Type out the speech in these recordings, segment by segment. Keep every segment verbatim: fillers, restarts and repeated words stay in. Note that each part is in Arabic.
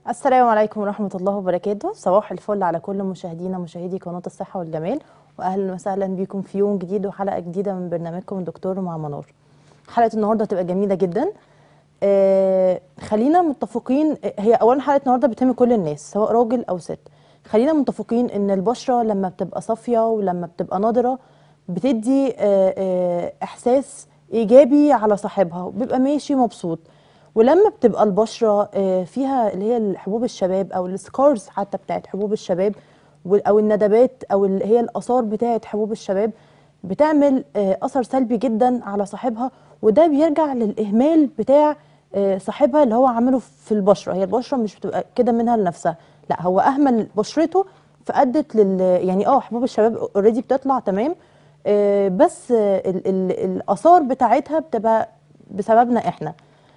السلام عليكم ورحمة الله وبركاته. صباح الفل على كل مشاهدينا مشاهدي قناة الصحة والجمال، وأهلا وسهلا بكم في يوم جديد وحلقة جديدة من برنامجكم الدكتور مع منار. حلقة النهاردة هتبقى جميلة جدا. آه خلينا متفقين، هي أولا حلقة النهاردة بتهم كل الناس سواء راجل أو ست. خلينا متفقين إن البشرة لما بتبقى صافية ولما بتبقى ناضرة بتدي آه آه إحساس إيجابي على صاحبها وبيبقى ماشي مبسوط. ولما بتبقى البشرة آه، فيها اللي هي حبوب الشباب او السكارز حتى بتاعت حبوب الشباب وال- او الندبات او اللي هي الاثار بتاعت حبوب الشباب، بتعمل آه، اثر سلبي جدا على صاحبها. وده بيرجع للاهمال بتاع آه، صاحبها اللي هو عمله في البشرة. هي البشرة مش بتبقى كده منها لنفسها، لا هو اهمل بشرته فادت لل يعني اه حبوب الشباب اوريدي بتطلع تمام. آه، بس آه، ال- ال- الاثار بتاعتها بتبقى بسببنا احنا.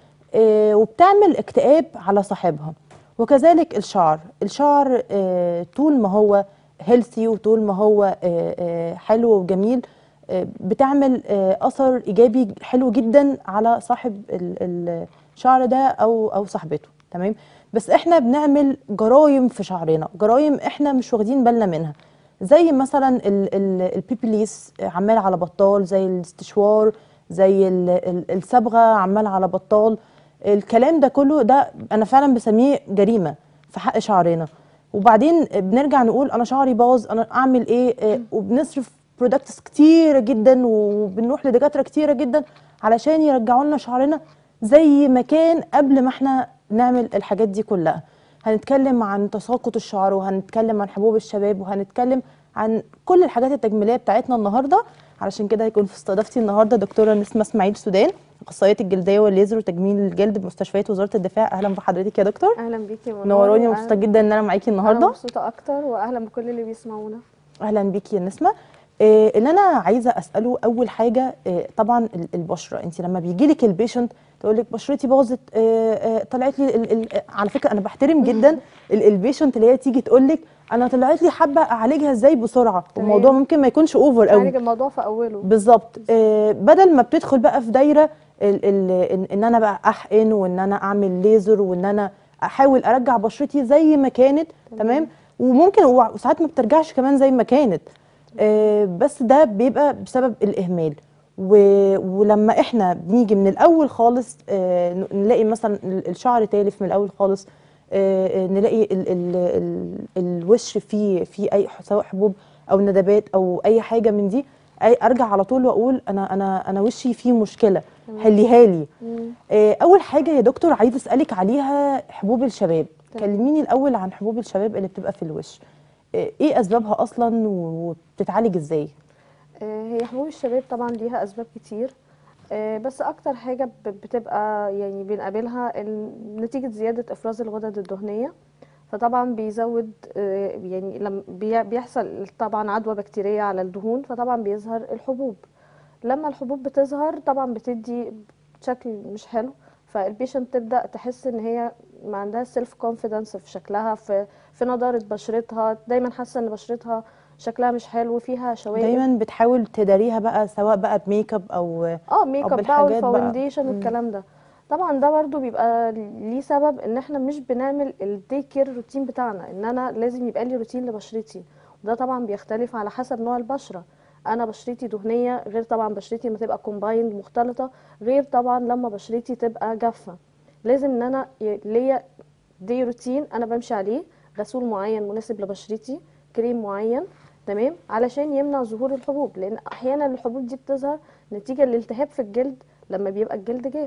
آه، وبتعمل اكتئاب على صاحبها. وكذلك الشعر الشعر آه، طول ما هو هيلثي وطول ما هو آه، آه، حلو وجميل، آه، بتعمل آه، اثر ايجابي حلو جدا على صاحب ال- ال- الشعر ده او او صاحبته تمام. بس احنا بنعمل جرايم في شعرنا، جرايم احنا مش واخدين بالنا منها. زي مثلا ال- ال- البيبليس عمال على بطال، زي الاستشوار، زي ال- ال- الصبغه عمال على بطال. الكلام ده كله ده انا فعلا بسميه جريمه في حق شعرنا. وبعدين بنرجع نقول انا شعري باظ، انا اعمل ايه؟ آه، وبنصرف برودكتس كتيره جدا وبنروح لدكاتره كتيره جدا علشان يرجعوا لنا شعرنا زي ما كان قبل ما احنا نعمل الحاجات دي كلها. هنتكلم عن تساقط الشعر، وهنتكلم عن حبوب الشباب، وهنتكلم عن كل الحاجات التجميليه بتاعتنا النهارده. علشان كده هيكون في استضافتي النهارده دكتوره نسمه اسماعيل سودان، اخصائيه الجلديه والليزر وتجميل الجلد بمستشفيات وزاره الدفاع. اهلا بحضرتك يا دكتور. اهلا بيكي يا منار منوراني ومبسوطه واهلا. جدا ان انا معاكي انا النهارده. مبسوطه اكتر واهلا بكل اللي بيسمعونا. اهلا بيكي يا نسمه. إيه اللي انا عايزه اساله اول حاجه؟ إيه طبعا ال- البشره، انت لما بيجي لك البيشنت تقول لك بشرتي باظت، إيه إيه طلعت لي ال ال على فكره انا بحترم جدا ال- البيشنت اللي هي تيجي تقول لك انا طلعت لي حبه اعالجها ازاي بسرعه، والموضوع تمام. ممكن ما يكونش اوفر قوي. نعالج الموضوع في اوله. بالظبط. آه، بدل ما بتدخل بقى في دايره ال ال ان إن انا بقى احقن وان انا اعمل ليزر وان انا احاول ارجع بشرتي زي ما كانت تمام. تمام. وممكن وساعات ما بترجعش كمان زي ما كانت. آه، بس ده بيبقى بسبب الاهمال. و- ولما احنا بنيجي من الاول خالص آه، نلاقي مثلا ال- الشعر تالف من الاول خالص. آه، آه، نلاقي ال ال ال الوش فيه فيه اي سواء حبوب او ندبات او اي حاجه من دي، أي ارجع على طول واقول انا انا انا وشي فيه مشكله، تمام. حليها لي. مم. آه، اول حاجه يا دكتور عايزه اسالك عليها حبوب الشباب. تمام. كلميني الاول عن حبوب الشباب اللي بتبقى في الوش. آه، ايه اسبابها اصلا وبتتعالج ازاي؟ آه، هي حبوب الشباب طبعا ليها اسباب كتير. آه، بس اكتر حاجه ب- بتبقى يعني بنقابلها ال- نتيجه زياده افراز الغدد الدهنيه. فطبعا بيزود، آه، يعني لما بي- بيحصل طبعا عدوى بكتيريه على الدهون، فطبعا بيظهر الحبوب. لما الحبوب بتظهر طبعا بتدي شكل مش حلو. فالبيشنت تبدا تحس ان هي ما عندها سيلف كونفيدنس في شكلها، في في نضاره بشرتها، دايما حاسه ان بشرتها شكلها مش حلو، فيها شوائب. دايما بتحاول تداريها بقى سواء بقى بميك اب او اه، او ميك اب بقى بالحاجات بقى. والفاونديشن مم. والكلام ده. طبعا ده برضو بيبقى ليه سبب ان احنا مش بنعمل الدي كير روتين بتاعنا، ان انا لازم يبقى لي روتين لبشرتي. وده طبعا بيختلف على حسب نوع البشره. انا بشرتي دهنيه غير طبعا بشرتي لما تبقى كومبايند مختلطه، غير طبعا لما بشرتي تبقى جافه. لازم ان انا ي- ليا دي روتين انا بمشي عليه. غسول معين مناسب لبشرتي، كريم معين، تمام، علشان يمنع ظهور الحبوب، لان احيانا الحبوب دي بتظهر نتيجه لالتهاب في الجلد لما بيبقى الجلد جاف.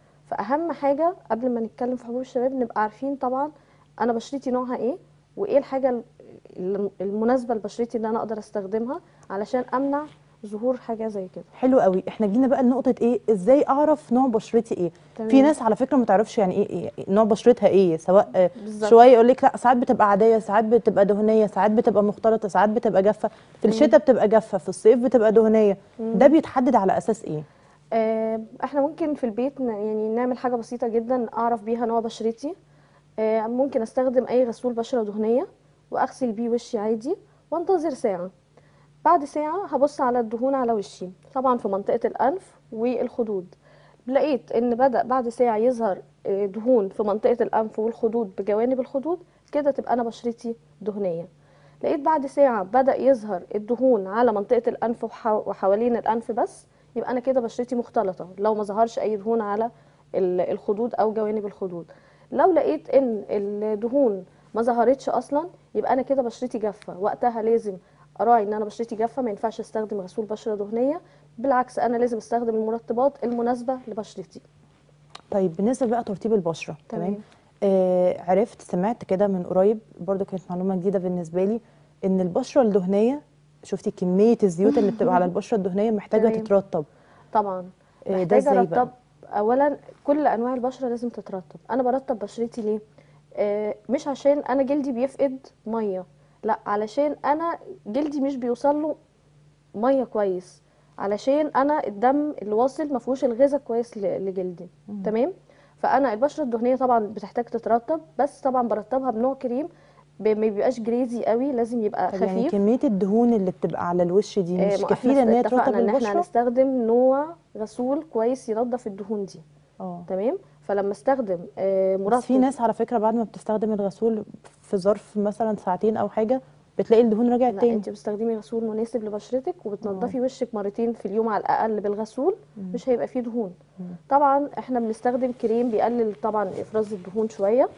فاهم حاجه قبل ما نتكلم في حبوب الشباب نبقى عارفين طبعا انا بشرتي نوعها ايه، وايه الحاجه ال- المناسبه لبشرتي اللي انا اقدر استخدمها علشان امنع ظهور حاجه زي كده. حلو قوي. احنا جينا بقى لنقطه ايه؟ ازاي اعرف نوع بشرتي ايه؟ في تمام. ناس على فكره ما تعرفش يعني ايه, إيه نوع بشرتها ايه، سواء آه، بالظبط. شويه يقول لك لا ساعات بتبقى عاديه، ساعات بتبقى دهنيه، ساعات بتبقى مختلطه، ساعات بتبقى جافه. في مم. الشتاء بتبقى جافه، في الصيف بتبقى دهنيه. ده مم. بيتحدد على اساس ايه؟ آه، احنا ممكن في البيت ن- يعني نعمل حاجة بسيطة جدا اعرف بيها نوع بشرتي. آه، ممكن استخدم اي غسول بشرة دهنية واغسل بيه وشي عادي وانتظر ساعة. بعد ساعة هبص على الدهون على وشي، طبعا في منطقة الانف والخدود. لقيت ان بدأ بعد ساعة يظهر آه، دهون في منطقه الانف والخدود بجوانب الخدود، كده تبقى انا بشرتي دهنيه. لقيت بعد ساعه بدا يظهر الدهون على منطقه الانف وحو- وحوالين الانف بس، يبقى انا كده بشرتي مختلطه، لو ما ظهرش اي دهون على ال- الخدود او جوانب الخدود. لو لقيت ان الدهون ما ظهرتش اصلا، يبقى انا كده بشرتي جافه، وقتها لازم اراعي ان انا بشرتي جافه، ما ينفعش استخدم غسول بشره دهنيه، بالعكس انا لازم استخدم المرطبات المناسبه لبشرتي. طيب بالنسبه بقى ترطيب البشره، تمام. تمام. آه عرفت، سمعت كده من قريب برضو، كانت معلومه جديده بالنسبه لي، ان البشره الدهنيه، شفتي كميه الزيوت اللي بتبقى على البشره الدهنيه محتاجه تمام. تترطب. طبعا آه ده محتاجه ازاي بقى؟ ارطب. اولا كل انواع البشره لازم تترطب. انا برطب بشرتي ليه؟ آه مش عشان انا جلدي بيفقد ميه، لا، علشان انا جلدي مش بيوصل له ميه كويس، علشان انا الدم اللي واصل ما فيهوش الغذاء كويس ل- لجلدي. مم. تمام. فانا البشره الدهنيه طبعا بتحتاج تترطب، بس طبعا برطبها بنوع كريم ب- ما بيبقاش جريزي قوي، لازم يبقى طب يعني خفيف. كميه الدهون اللي بتبقى على الوش دي آه، مش ما احنا كفيله است- ان هي ترطب اتفقنا ان احنا البشره؟ هنستخدم نوع غسول كويس ينظف الدهون دي. اه. تمام. فلما استخدم آه، بس في مرطب. ناس على فكره بعد ما بتستخدم الغسول في ظرف مثلا ساعتين او حاجه، بتلاقي الدهون رجعت لا، تاني. انت بتستخدمي غسول مناسب لبشرتك، اه. وبتنضفي وشك مرتين في اليوم على الاقل بالغسول، مم. مش هيبقى فيه دهون. مم. طبعا احنا بنستخدم كريم بيقلل طبعا افراز الدهون شويه.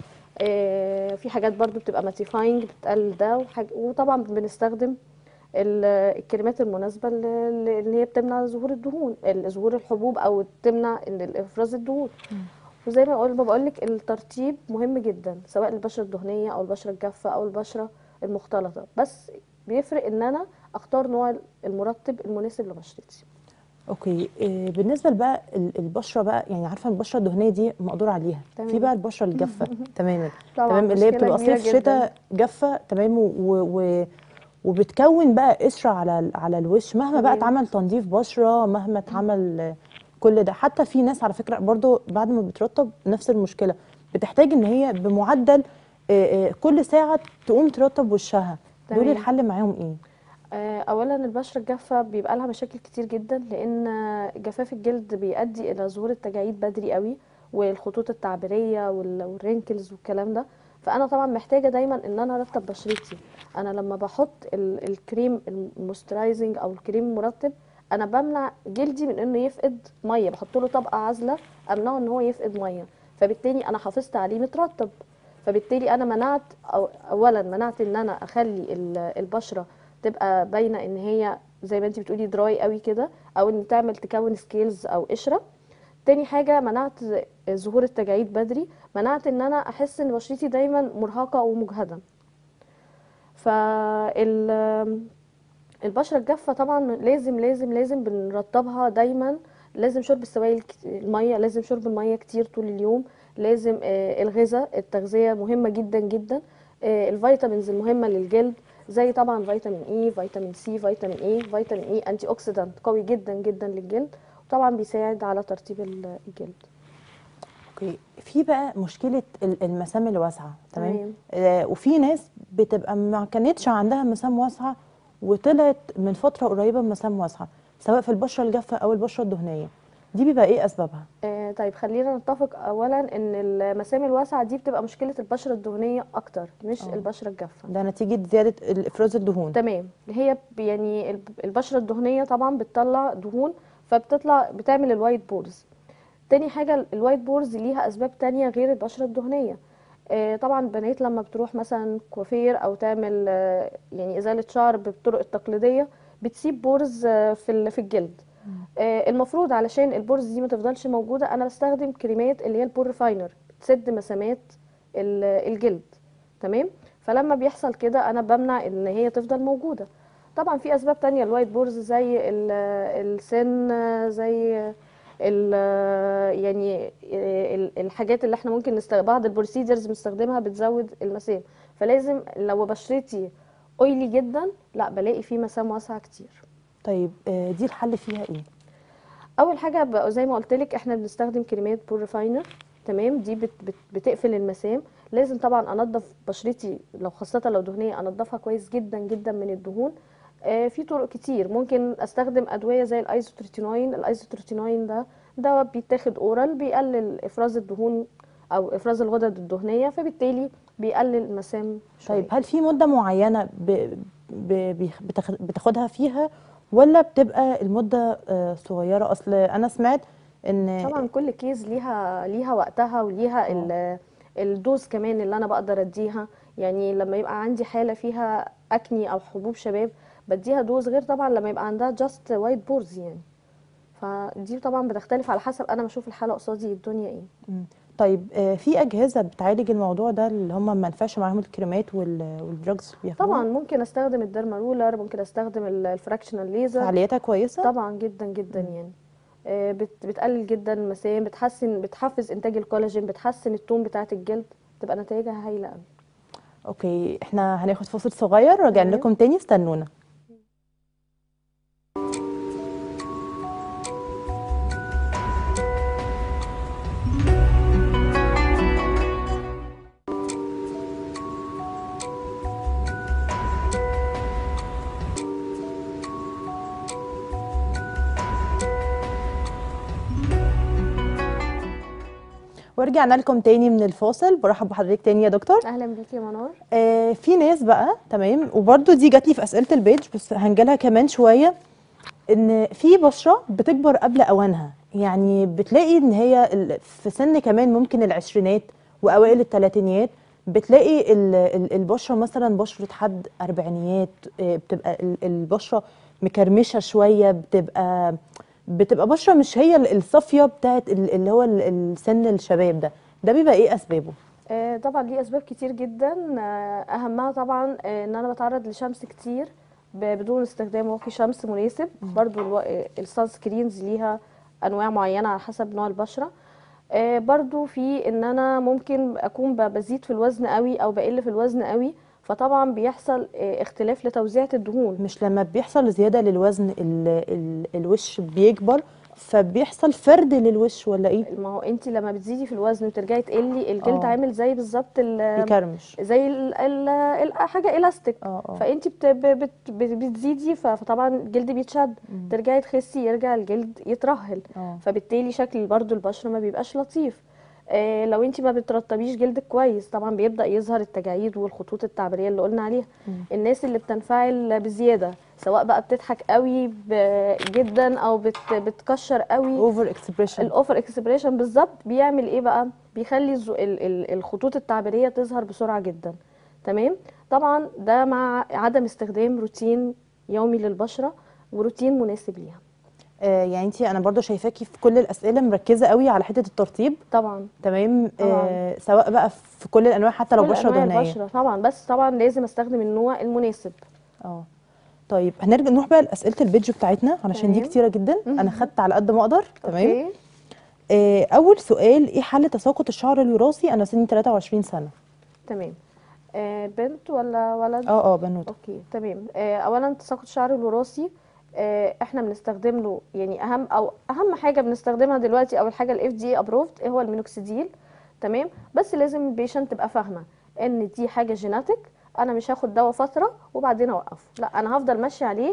اه في حاجات برضو بتبقى ماتيفاينج بتقلل ده، وحاج... وطبعا بنستخدم ال- الكريمات المناسبه اللي اللي هي بتمنع ظهور الدهون، ال- ظهور الحبوب، او تمنع ان افراز الدهون. مم. وزي ما اقول ما بقول لك، الترطيب مهم جدا سواء البشره الدهنيه او البشره الجافه او البشره المختلطه، بس بيفرق ان انا اختار نوع المرطب المناسب لبشرتي. اوكي. إيه بالنسبه بقى البشره بقى، يعني عارفه البشره الدهنيه دي مقدور عليها، في تمام. بقى البشره الجافه تماما. طبعا تمام، اللي هي مشكله بتبقى كبيره صيف جدا. شتاء جافه، تمام. و و وبتكون بقى قشره على ال- على الوش، مهما بقى تمام. اتعمل تنظيف بشره، مهما اتعمل آه، كل ده. حتى في ناس على فكره برضو بعد ما بترطب نفس المشكله، بتحتاج ان هي بمعدل آه، آه، كل ساعه تقوم ترطب وشها. دول تمام. الحل معاهم ايه؟ آه، اولا البشره الجافه بيبقى لها مشاكل كتير جدا، لان جفاف الجلد بيؤدي الى ظهور التجاعيد بدري قوي، والخطوط التعبيريه وال- والرينكلز والكلام ده. فانا طبعا محتاجه دايما ان انا ارطب بشرتي. انا لما بحط ال- الكريم الموسترايزنج او الكريم المرطب، انا بمنع جلدي من انه يفقد ميه، بحط له طبقه عازله امنعه ان هو يفقد ميه، فبالتالي انا حافظت عليه مترطب. فبالتالي انا منعت، أو اولا منعت ان انا اخلي ال- البشره تبقى باينه ان هي زي ما انت بتقولي دراي قوي كده، او ان تعمل تكون سكيلز او قشره. تاني حاجه منعت ظهور التجاعيد بدري، منعت ان انا احس ان بشرتي دايما مرهقه ومجهده. فال البشرة الجافة طبعا لازم لازم لازم بنرطبها دايما. لازم شرب السوائل كت- المية، لازم شرب المية كتير طول اليوم. لازم آه، الغذاء، التغذية مهمة جدا جدا. آه، الفيتامينز المهمة للجلد، زي طبعا فيتامين اي، فيتامين سي، فيتامين اي. فيتامين اي انتي اوكسيدانت قوي جدا جدا للجلد، وطبعا بيساعد على ترطيب ال- الجلد. اوكي. في بقى مشكله ال- المسام الواسعه، تمام. تمام. آه وفي ناس بتبقى ما كانتش عندها مسام واسعه، وطلعت من فتره قريبه مسام واسعه، سواء في البشره الجافه او البشره الدهنيه. دي بيبقى ايه اسبابها؟ آه طيب خلينا نتفق اولا ان المسام الواسعه دي بتبقى مشكله البشره الدهنيه اكتر، مش اه، البشره الجافه. ده نتيجه زياده ال- افراز الدهون. تمام. هي ب- يعني الب- البشرة الدهنية طبعا بتطلع دهون، فبتطلع بتعمل الوايت بورز. تاني حاجة ال- الوايت بورز ليها أسباب تانية غير البشرة الدهنية. آه، طبعا البنات لما بتروح مثلا كوافير أو تعمل آه، يعني إزالة شعر بالطرق التقليدية، بتسيب بورز آه، في ال- في الجلد. مم. آه، المفروض علشان البورز دي ما تفضلش موجودة، أنا بستخدم كريمات اللي هي البور ريفاينر، بتسد مسامات ال- الجلد. تمام. فلما بيحصل كده انا بمنع ان هي تفضل موجوده. طبعا في اسباب تانية الوايت بورز، زي ال- السن، زي ال يعني ال- الحاجات اللي احنا ممكن نستخدم، بعض البروسيدرز بنستخدمها بتزود المسام. فلازم لو بشرتي اويلي جدا، لا بلاقي فيه مسام واسعه كتير. طيب آه دي الحل فيها ايه؟ اول حاجه بقى زي ما قلت لك احنا بنستخدم كريمات بور ريفاينر. تمام. دي بت بت بتقفل المسام. لازم طبعا انضف بشرتي، لو خاصه لو دهنيه انضفها كويس جدا جدا من الدهون. آه في طرق كتير، ممكن استخدم ادويه زي الايزوتريتينوين. الايزوتريتينوين ده دواء بيتاخد اورال، بيقلل افراز الدهون او افراز الغدد الدهنيه، فبالتالي بيقلل المسام شويه. طيب هل في مده معينه ب... ب... بيخ- بتاخ- بتاخدها فيها، ولا بتبقى المده آه، صغيره؟ اصل انا سمعت ان طبعا كل كيس ليها ليها وقتها وليها اه ال- الدوز كمان اللي انا بقدر اديها. يعني لما يبقى عندي حاله فيها اكني او حبوب شباب بديها دوز، غير طبعا لما يبقى عندها جاست وايت بورز يعني. فدي طبعا بتختلف على حسب انا بشوف الحاله قصادي الدنيا ايه. مم. طيب آه، في اجهزه بتعالج الموضوع ده، اللي هم ما ينفعش معاهم الكريمات وال... والدراجز طبعا بياخدوها؟ ممكن استخدم الديرما رولر، ممكن استخدم ال- الفراكشنال ليزر. فعاليتها كويسه؟ طبعا جدا جدا مم. يعني. آه، بت- بتقلل جدا المسام، بتحسن بتحفز انتاج الكولاجين، بتحسن التون بتاعه الجلد، تبقى نتائجها هايله قوي. اوكي، احنا هناخد فاصل صغير، راجعين تمام. لكم تاني، استنونا. ورجعنا لكم تاني من الفاصل. برحب بحضرتك تاني يا دكتور. اهلا بيكي يا منار. آه في ناس بقى، تمام، وبرده دي جات لي في اسئله البيج بس هنجيلها كمان شويه، ان في بشره بتكبر قبل اوانها. يعني بتلاقي ان هي ال- في سن كمان ممكن العشرينات واوائل الثلاثينيات، بتلاقي ال- ال- البشره مثلا بشره حد اربعينيات، آه، بتبقى ال- البشره مكرمشه شويه، بتبقى بتبقى بشره مش هي ال- الصافيه بتاعت ال- اللي هو ال- السن الشباب ده. ده بيبقى ايه اسبابه؟ آه، طبعا ليه اسباب كتير جدا. آه، اهمها طبعا آه، ان انا بتعرض لشمس كتير ب- بدون استخدام واقي شمس مناسب. برضو الوا- آه، السان سكرينز ليها انواع معينه على حسب نوع البشره. آه، برضو في ان انا ممكن اكون ب- بزيد في الوزن قوي او بقل في الوزن قوي، فطبعا بيحصل آه، اختلاف لتوزيعة الدهون. مش لما بيحصل زياده للوزن ال ال الوش بيكبر، فبيحصل فرد للوش ولا ايه؟ ما هو انت لما بتزيدي في الوزن وترجعي تقلي الجلد اه، عامل زي بالظبط ال- بيكرمش. زي ال ال ال حاجه الاستيك. اه اه. فانت بت بت بت بتزيدي ف- فطبعا الجلد بيتشد، مم. ترجعي تخسي يرجع الجلد يترهل. اه. فبالتالي شكل برضو البشره ما بيبقاش لطيف. آه لو انت ما بترطبيش جلدك كويس طبعا بيبدا يظهر التجاعيد والخطوط التعبيريه اللي قلنا عليها. مم. الناس اللي بتنفعل بزياده، سواء بقى بتضحك قوي ب- جدا او بت بتكشر قوي. اوفر اكسبريشن. الاوفر اكسبريشن بالظبط بيعمل ايه بقى؟ بيخلي الزو- ال- ال- الخطوط التعبيريه تظهر بسرعه جدا. تمام. طبعا ده مع عدم استخدام روتين يومي للبشره وروتين مناسب ليها. آه يعني انت، انا برضو شايفاكي في كل الاسئله مركزه قوي على حته الترطيب. طبعا تمام. طبعا آه سواء بقى في كل الانواع حتى لو كل بشره انواع دهنيه. البشره طبعا، بس طبعا لازم استخدم النوع المناسب. اه. طيب هنرجع نروح بقى لاسئله البيج بتاعتنا علشان دي تمام. كتيره جدا، انا خدت على قد ما اقدر. تمام. اوكي. آه اول سؤال، ايه حل تساقط الشعر الوراثي؟ انا سني ثلاثة وعشرين سنه. تمام. آه بنت ولا ولد؟ اه اه، بنوته. اوكي تمام. آه اولا تساقط الشعر الوراثي آه احنا بنستخدم له يعني اهم او اهم حاجه بنستخدمها دلوقتي، او الحاجه الاف دي اي ابروفد هو المينوكسيديل. تمام. بس لازم البيشنت تبقى فاهمه ان دي حاجه جيناتيك، انا مش هاخد دواء فتره وبعدين اوقفه، لا انا هفضل ماشيه عليه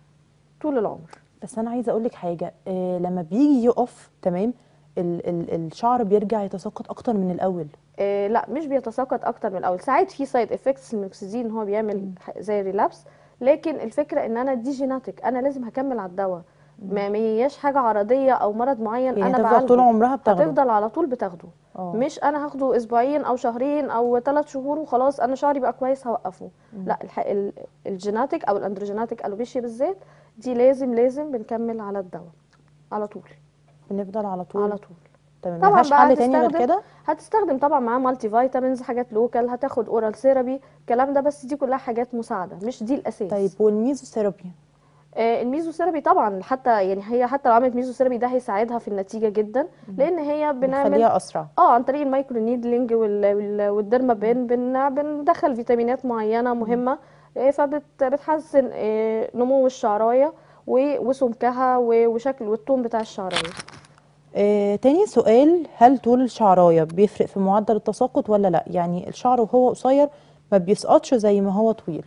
طول العمر. بس انا عايزه اقول لك حاجه، آه لما بيجي يقف، تمام، ال ال الشعر بيرجع يتساقط اكتر من الاول. آه لا مش بيتساقط اكتر من الاول، ساعات في سايد افكتس المينوكسيديل ان هو بيعمل ح- زي ريلابس، لكن الفكره ان انا دي جيناتيك، انا لازم هكمل على الدواء. ما ما هياش حاجه عرضيه او مرض معين يعني انا هتفضل طول بعالجه. عمرها بتاخده؟ هتفضل على طول بتاخده. اه. مش انا هاخده اسبوعين او شهرين او ثلاث شهور وخلاص انا شعري بقى كويس هوقفه. لا الح... ال- الجيناتيك او الاندروجيناتيك الوبيشيا بالذات دي لازم لازم بنكمل على الدواء على طول. بنفضل على طول؟ على طول. تمام، طبعا ملهاش بقى حل تاني غير هتستخدم كده؟ هتستخدم طبعا معاه مالتي فيتامينز، حاجات لوكال، هتاخد اورال ثيرابي الكلام ده، بس دي كلها حاجات مساعده مش دي الاساس. طيب والميزوثيرابي؟ آه الميزوثيرابي طبعا، حتى يعني هي حتى لو عملت ميزوثيرابي ده هيساعدها في النتيجه جدا، لان هي بنعمل بتخليها اسرع؟ اه عن طريق المايكرو نيدلينج وال- وال- والديرما بين بن بندخل فيتامينات معينه مهمه، آه، فبتحسن نمو الشعرايه و- وسمكها و- وشكل والتون بتاع الشعرايه. آه، تاني سؤال، هل طول الشعرايه بيفرق في معدل التساقط ولا لا؟ يعني الشعر وهو قصير ما بيسقطش زي ما هو طويل؟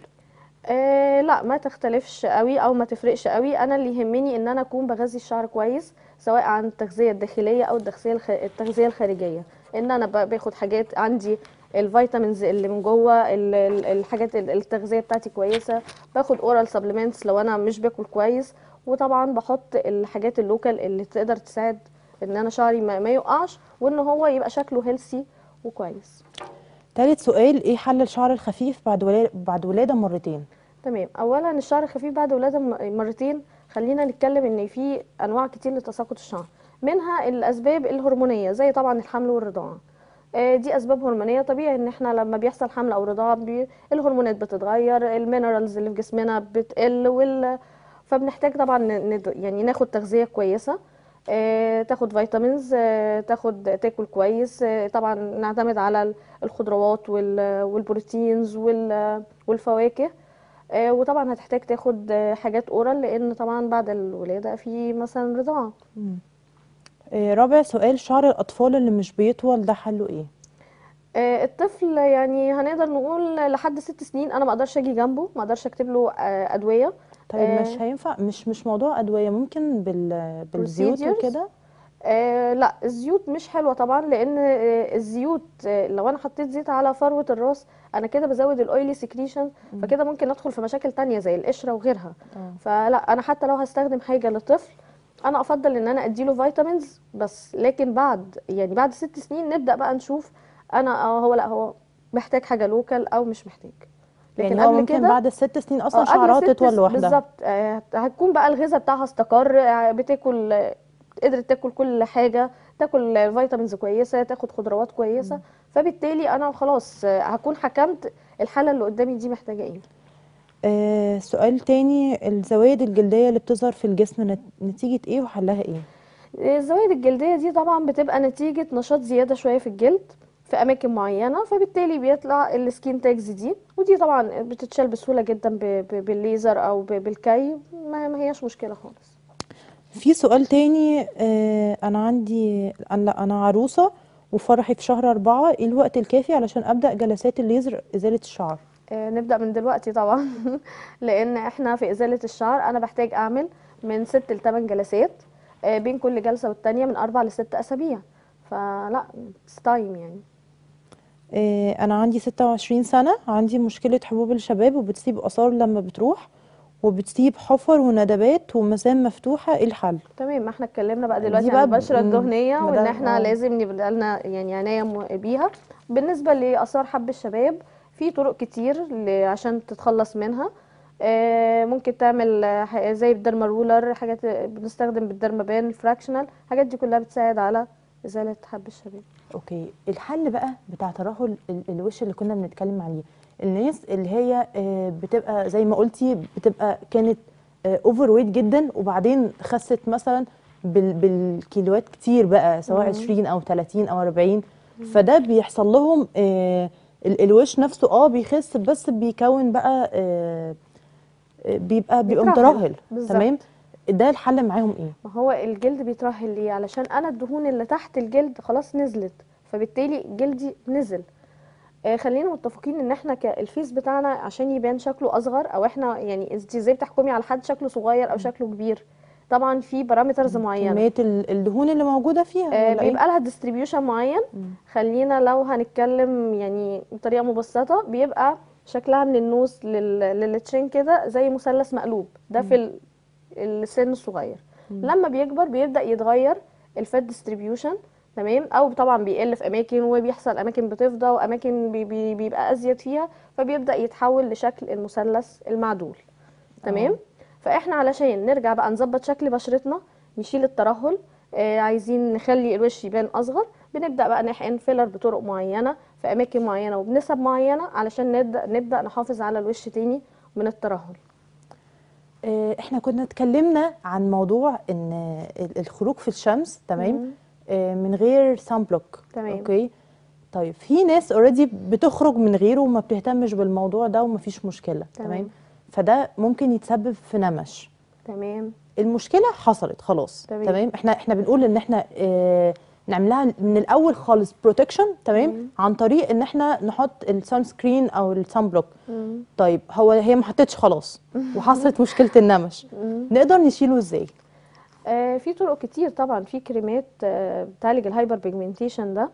آه لا ما تختلفش قوي او ما تفرقش قوي. انا اللي يهمني ان انا اكون بغذي الشعر كويس، سواء عن التغذيه الداخليه او التغذيه الخ... التغذيه الخارجيه. ان انا ب- باخد حاجات عندي الفيتامينز اللي من جوه، ال- ال- الحاجات ال- التغذيه بتاعتي كويسه، باخد اورال سبلمنتس لو انا مش باكل كويس، وطبعا بحط الحاجات اللوكال اللي تقدر تساعد ان انا شعري ما, ما يقعش، وان هو يبقى شكله هيلسي وكويس. تالت سؤال، ايه حل الشعر الخفيف بعد ولا... بعد ولاده مرتين؟ تمام. اولا الشعر الخفيف بعد ولاده م- مرتين، خلينا نتكلم ان في انواع كتير لتساقط الشعر، منها الاسباب الهرمونيه زي طبعا الحمل والرضاعه. آه، دي اسباب هرمونيه، طبيعي ان احنا لما بيحصل حمل او رضاعه بي الهرمونات بتتغير، المينرالز اللي في جسمنا بتقل، وال فبنحتاج طبعا ن- ند- يعني ناخد تغذيه كويسه، آه، تاخد فيتامينز، آه، تاخد تاكل كويس، آه، طبعا نعتمد على ال- الخضروات وال- والبروتينز وال- والفواكه، آه، وطبعا هتحتاج تاخد آه، حاجات اورال، لان طبعا بعد الولاده في مثلا رضاعه. آه رابع سؤال، شعر الاطفال اللي مش بيطول ده حله ايه؟ آه، الطفل يعني هنقدر نقول لحد ست سنين انا ما اقدرش اجي جنبه، ما اقدرش اكتب له آه، ادويه. طيب مش هينفع، مش مش موضوع ادويه، ممكن بال بالزيوت بروسيديرز. وكده؟ آه لا، الزيوت مش حلوه طبعا، لان آه الزيوت آه لو انا حطيت زيت على فروه الراس انا كده بزود الاويلي سكريشن، مم. فكده ممكن ندخل في مشاكل تانية زي القشره وغيرها. اه. فلا، انا حتى لو هستخدم حاجه لطفل انا افضل ان انا اديله فيتامينز بس، لكن بعد يعني بعد ست سنين نبدا بقى نشوف انا اه هو لا هو محتاج حاجه لوكال او مش محتاج. لكن يعني هو قبل ممكن كده بعد الست سنين اه اصلا قبل شعرها ست تطول س- لوحدها؟ بالظبط، آه، هتكون بقى الغذاء بتاعها استقر، آه، بتاكل، آه، قدرت تاكل كل حاجه، تاكل آه، فيتامينز كويسه، تاخد خضروات كويسه، مم. فبالتالي انا خلاص آه، هكون حكمت الحاله اللي قدامي دي محتاجه ايه. آه سؤال تاني، الزوايد الجلديه اللي بتظهر في الجسم نت- نتيجه ايه وحلها ايه؟ الزوايد الجلديه دي طبعا بتبقى نتيجه نشاط زياده شويه في الجلد في اماكن معينه، فبالتالي بيطلع السكين تاجز دي، ودي طبعا بتتشال بسهوله جدا ب- ب- بالليزر او ب- بالكي، ما ما هياش مشكله خالص. في سؤال تاني، آه انا عندي انا لا، انا عروسه وفرحي في شهر أربعة، ايه الوقت الكافي علشان ابدا جلسات الليزر ازاله الشعر؟ آه، نبدأ من دلوقتي طبعا لأن احنا في إزالة الشعر أنا بحتاج أعمل من ست لتمن جلسات، آه، بين كل جلسة والتانية من أربع لست أسابيع، فلا it's time يعني. آه انا عندي ستة وعشرين سنه، عندي مشكله حبوب الشباب وبتسيب اثار لما بتروح، وبتسيب حفر وندبات ومسام مفتوحه، ايه الحل؟ تمام، ما احنا اتكلمنا بقى دي دلوقتي عن بقى البشرة ب- الدهنية، ما وإن ده احنا اه. لازم يبقى لنا يعني عناية م- بيها. بالنسبة لآثار حب الشباب في طرق كتير ل- عشان تتخلص منها، آه، ممكن تعمل آه، ح- زي الديرما رولر، حاجات بنستخدم بالديرما بان الفراكشنال، الحاجات دي كلها بتساعد على إزالة حب الشباب. اوكي، الحل بقى بتاع ترهل ال- الوش اللي كنا بنتكلم عليه، الناس اللي هي آه، بتبقى زي ما قلتي، بتبقى كانت اوفر ويت جدا وبعدين خست مثلا بال بالكيلوات كتير بقى، سواء مم. عشرين او تلاتين او أربعين، فده بيحصل لهم آه، ال- الوش نفسه اه بيخس، بس بيكون بقى آه، آه، بيبقى بيبقى بيترهل مترهل. تمام. بالظبط. ده الحل معاهم ايه؟ ما هو الجلد بيترهل ليه؟ علشان انا الدهون اللي تحت الجلد خلاص نزلت، فبالتالي جلدي نزل. آه خلينا متفقين ان احنا ك- الفيس بتاعنا عشان يبان شكله اصغر، او احنا يعني انت ازاي بتحكمي على حد شكله صغير او شكله كبير؟ طبعا في بارامترز معينه، كمية ال- الدهون اللي موجودة فيها آه ولا ايه؟ بيبقى لها ديستريبيوشن معين. مم. خلينا لو هنتكلم يعني بطريقه مبسطه، بيبقى شكلها من النوز لل... للتشين كده زي مثلث مقلوب، ده في مم. ال... السن الصغير. مم. لما بيكبر بيبدأ يتغير الفات ديستريبيوشن، تمام، او طبعا بيقل في اماكن وبيحصل اماكن بتفضى واماكن بي بي بيبقى ازيد فيها، فبيبدأ يتحول لشكل المثلث المعدول، اه. تمام. فاحنا علشان نرجع بقى نظبط شكل بشرتنا، نشيل الترهل، آه عايزين نخلي الوش يبان اصغر، بنبدأ بقى نحقن فيلر بطرق معينة في اماكن معينة وبنسب معينة علشان نبدأ نبدأ نحافظ على الوش تاني من الترهل. آه، احنا كنا اتكلمنا عن موضوع ان ال- الخروج في الشمس، تمام، مم. آه، من غير سان بلوك. تمام. اوكي. طيب في ناس اوريدي بتخرج من غيره وما بتهتمش بالموضوع ده ومفيش مشكلة، تمام، تمام. فده ممكن يتسبب في نمش. تمام. المشكلة حصلت خلاص، تمام. تمام، احنا احنا بنقول ان احنا اه نعملها من الاول خالص بروتكشن، تمام، تمام. عن طريق ان احنا نحط السان سكرين او السان بلوك. مم. طيب هو هي ما حطتش خلاص وحصلت مشكلة النمش، مم. نقدر نشيله ازاي؟ آه في طرق كتير طبعا، في كريمات آه بتعالج الهايبر بيجمنتيشن ده،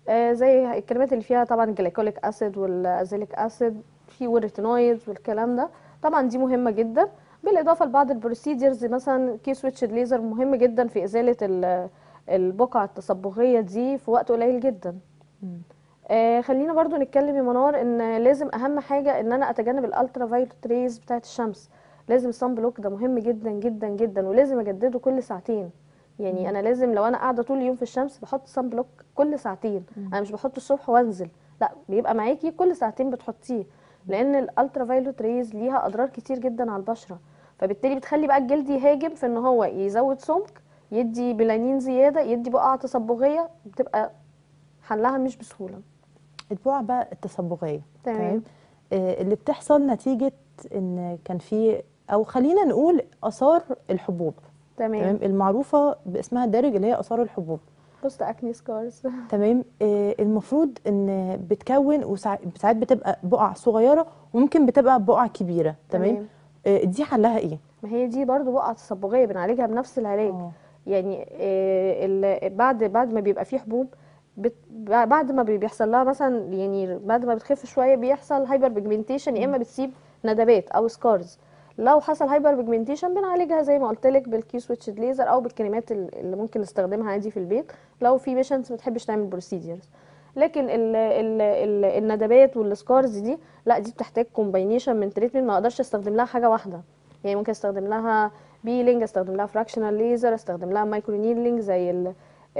آه زي الكريمات اللي فيها طبعا الجليكوليك اسيد والازيليك اسيد، في والريتينويدز والكلام ده، طبعا دي مهمه جدا. بالاضافه لبعض البروسيدرز مثلا كي سويتش ليزر مهم جدا في ازاله ال- البقع التصبغيه دي في وقت قليل جدا. مم. آه خلينا برضو نتكلم يا منار ان لازم اهم حاجه ان انا اتجنب الالترا فايولت ريز بتاعه الشمس. لازم الصن بلوك ده مهم جدا جدا جدا، ولازم اجدده كل ساعتين. يعني مم. انا لازم لو انا قاعده طول اليوم في الشمس بحط صن بلوك كل ساعتين. مم. انا مش بحطه الصبح وانزل، لا بيبقى معاكي كل ساعتين بتحطيه، لان الالترا فايولت ريز ليها اضرار كتير جدا على البشره. فبالتالي بتخلي بقى الجلد يهاجم في ان هو يزود سمك، يدي بلانين زياده، يدي بقعه تصبغيه، بتبقى حلها مش بسهوله. البقع بقى التصبغيه، تمام، تمام. آه، اللي بتحصل نتيجه ان كان في، او خلينا نقول اثار الحبوب، تمام. تمام، المعروفه باسمها الدارج اللي هي اثار الحبوب. بوست اكني سكارز. تمام. آه، المفروض ان بتكون وساعات ساعات بتبقى بقع صغيره وممكن بتبقى بقع كبيره، تمام. تمام. آه، دي حلها ايه؟ ما هي دي برضو بقعة تصبغية بنعالجها بنفس العلاج. اه. يعني آه، ال- بعد بعد ما بيبقى فيه حبوب، بت- بعد ما بي- بيحصل لها مثلا، يعني بعد ما بتخف شوية بيحصل هايبر بيجمنتيشن، يا مم. اما بتسيب ندبات او سكارز. لو حصل هايبر بيجمنتيشن بنعالجها زي ما قلت لك بالكي سويتش ليزر او بالكريمات ال- اللي ممكن نستخدمها عادي في البيت لو في بيشنتس ما بتحبش تعمل بروسيديرز. لكن ال ال ال الندبات والسكارز دي لا، دي بتحتاج كومباينيشن من تريتمنت، ما اقدرش استخدم لها حاجه واحده. يعني ممكن استخدم لها بيلينج، استخدم لها فراكشنال ليزر، استخدم لها مايكرو نيدلينج زي ال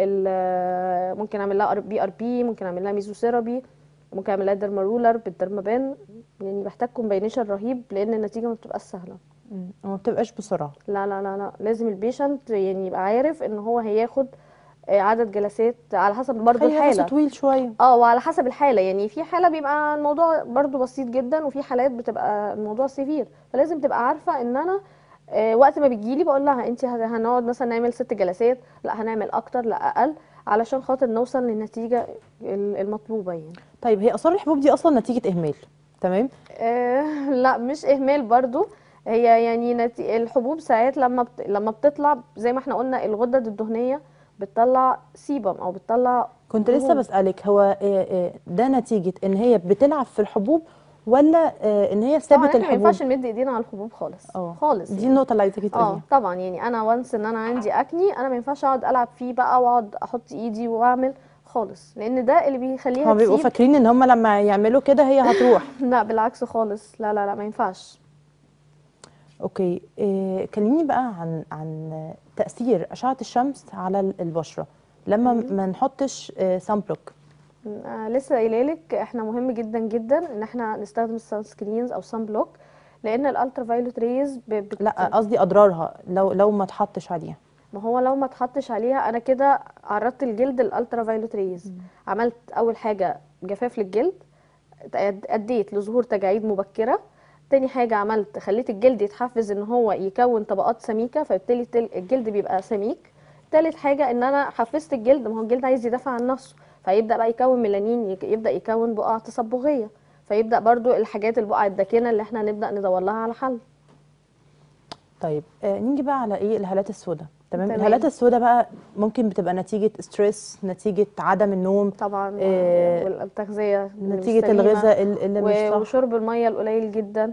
ال ممكن اعمل لها بي ار بي، ممكن اعمل لها ميزوثيرابي، ممكن اعمل لها ديرما رولر بالدرمابان. يعني بحتاج كومباينيشن رهيب لان النتيجه ما بتبقاش سهله. مم. وما بتبقاش بسرعه. لا لا لا لا، لازم البيشنت يعني يبقى عارف ان هو هياخد آه، عدد جلسات على حسب برضو خلي نفسه الحاله. طويل شويه. اه، وعلى حسب الحاله، يعني في حاله بيبقى الموضوع برضو بسيط جدا، وفي حالات بتبقى الموضوع سيفير. فلازم تبقى عارفه ان انا آه، وقت ما بتجيلي بقول لها انت هنقعد مثلا نعمل ست جلسات، لا هنعمل اكتر، لا اقل، علشان خاطر نوصل للنتيجه ال- المطلوبه يعني. طيب هي اثار الحبوب دي اصلا نتيجه اهمال، تمام؟ آه، لا مش اهمال برضو. هي يعني نتي... الحبوب ساعات لما بت... لما بتطلع زي ما احنا قلنا الغدد الدهنيه بتطلع سيبم او بتطلع كنت لسه دهون. بسألك، هو آه، آه، ده نتيجة ان هي بتلعب في الحبوب، ولا آه، ان هي طبعا سابت احنا ما الحبوب؟ ينفعش نمد ايدينا على الحبوب خالص اه، خالص دي يعني. النقطة اللي عايزاكي اه تقوليها. طبعا، يعني انا وانس ان انا عندي اكني، انا ما ينفعش اقعد العب فيه بقى واقعد احط ايدي واعمل خالص، لان ده اللي بيخليها هما بيبقوا تسيب. فاكرين ان هما لما يعملوا كده هي هتروح. لا بالعكس خالص، لا لا لا، ما ينفعش. اوكي. آه، كلميني بقى عن عن تأثير أشعة الشمس على ال- البشرة لما تمام. ما نحطش سان بلوك. آه لسه قايله لك احنا مهم جدا جدا ان احنا نستخدم السان سكرينز او سان بلوك، لان الالترا فايولوت ريز بت... لا، قصدي أضرارها لو لو ما اتحطش عليها. ما هو لو ما اتحطش عليها انا كده عرضت الجلد للالترا فايولوت ريز. مم. عملت اول حاجه جفاف للجلد، اديت لظهور تجاعيد مبكره. تاني حاجه عملت خليت الجلد يتحفز ان هو يكون طبقات سميكه، فبالتالي التل- الجلد بيبقى سميك. تالت حاجه ان انا حفزت الجلد، ما هو الجلد عايز يدافع عن نفسه، فيبدا بقى يكون ميلانين، يك- يبدا يكون بقع تصبغيه، فيبدا برضو الحاجات البقع الداكنه اللي احنا نبدا ندور لها على حل. طيب آه، نيجي بقى على ايه الهالات السوداء. تمام. الهالات تمام. السوداء بقى ممكن بتبقى نتيجة ستريس، نتيجة عدم النوم، طبعا و- آه، والتغذيه اللي مش نتيجة سليمه، الغذاء ال- اللي مش و- صح، وشرب الميه القليل جدا.